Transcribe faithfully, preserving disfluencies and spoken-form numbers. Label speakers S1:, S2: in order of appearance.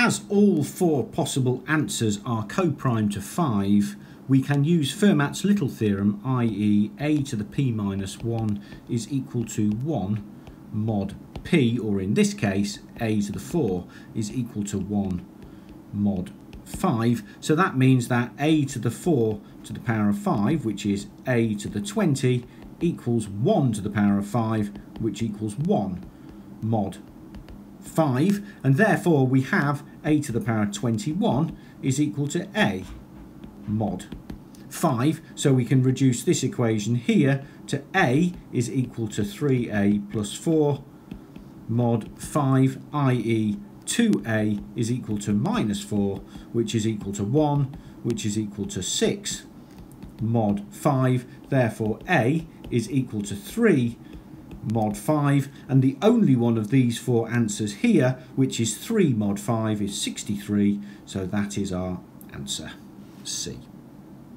S1: as all four possible answers are co-prime to five, we can use Fermat's little theorem, that is a to the p minus one is equal to one mod p, or in this case, a to the four is equal to one mod five. So that means that a to the four to the power of five, which is a to the twenty, equals one to the power of five, which equals one mod five, and therefore we have a to the power of twenty-one is equal to a mod five. So we can reduce this equation here to a is equal to three a plus four mod five, that is two a is equal to minus four, which is equal to one, which is equal to six mod five. Therefore a is equal to three mod five, and the only one of these four answers here, which is three mod five, is sixty-three, so that is our answer, C.